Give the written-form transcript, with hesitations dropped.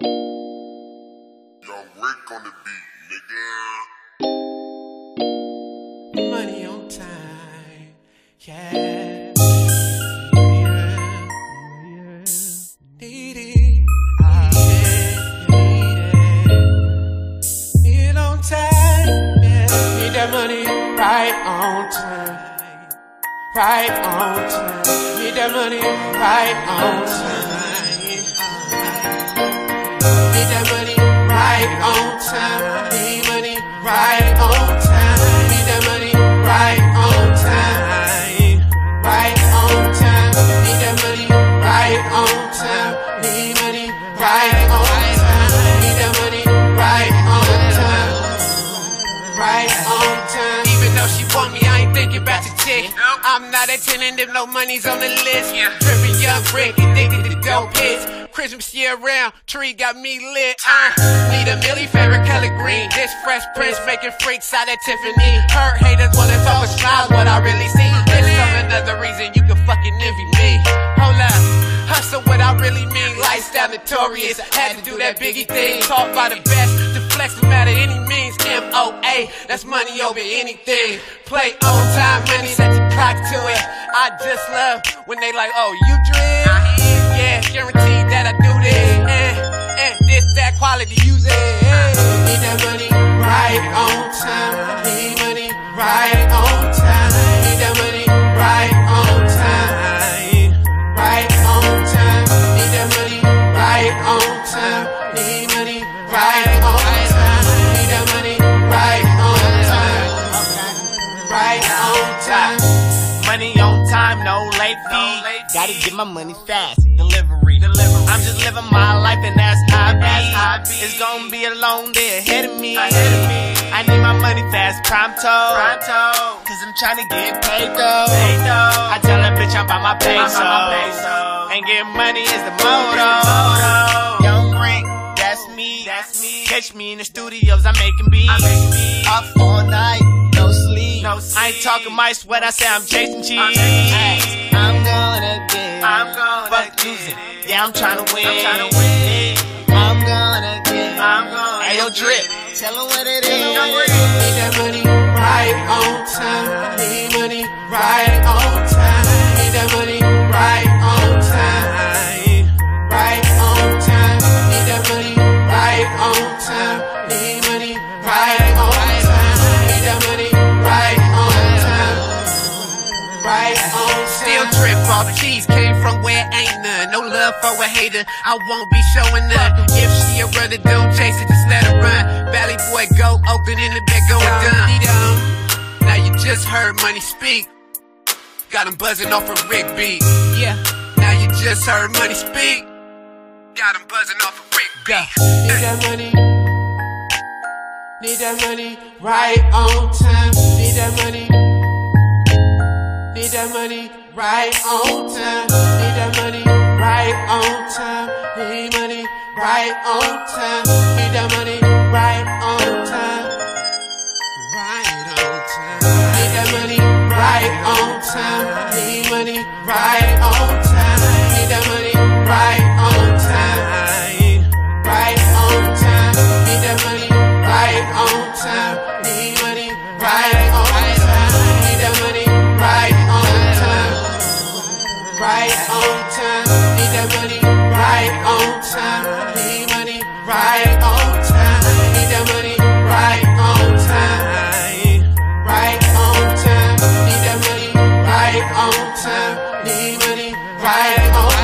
Yo, Rick on the beat, nigga. Money on time, yeah. Need it on time, yeah. Need that money right on time, right on time. Need that money right on time. Need that money right on time. Need money right on time. Need that money right on time. Right on time. Need that money right on time. Need money right on time. Need that money right on time. Right on time. Even though she want me, I ain't thinking about the chick. I'm not attending if no money's on the list. Trippin' young Rick, addicted to dope hits. Christmas year round, tree got me lit. Need a Millie favorite color green. This fresh prince making freaks out at Tiffany. Hurt haters wanna talk a smile, what I really see. This is another reason you can fucking envy me. Hold up, hustle what I really mean. Lifestyle notorious, had to do that Biggie thing. Talk by the best, to flex no matter any means. MOA, that's money over anything. Play on time, money, set the clock to it. I just love when they like, oh, you drink? Yeah, guaranteed that I do this. And this, that quality, use it. Need that money right on time. Need money right on time. Need that money right on time. Right on time. Need that money right on time. Need money right on time. Need that money right on time. Right on time. Money on time, no late fee. Gotta get my money fast. Delivery. I'm just living my life and that's how I be. It's gonna be a long day ahead of me. I need my money fast, pronto. Cause I'm trying to get paid though. I tell that bitch I'm by my peso. And get money is the motto. Young Rick, that's me. Catch me in the studios, I'm making beats. Up all night, no sleep. I ain't talking my sweat, I say I'm chasing cheese. I'm gonna get it. Fuck losing. Yeah, I'm tryna win. I'm gonna get it. Ayo, drip. Tell her what it is. Need that money right on time. Need money right on time. Need that money right on time. Right on time. Need that money right on time. Need money right on time. Need that money right on time. Right on time. Still drip, all the keys came from where ain't none. No love for a hater, I won't be showing none. If she a runner, don't chase it, just let her run. Valley boy go, Oakland in the back going dumb. Now you just heard money speak. Got him buzzing off a Rick beat. Yeah, now you just heard money speak. Got him buzzing off a Rick beat. Need that money. Need that money right on time. Need that money. Need that money right on time. Need that money right on time. Need money right on time. Need that money right on time. Right on time. Need that money right on time. Need money right on time. Need that money right on time. Right on time. Need that money right on time. Need money right on time. Need that money right on time. Right on time. Need that money right on time. Need money right on time. Need that money right on time. Right on time. Need that money right on time. Need money right on time.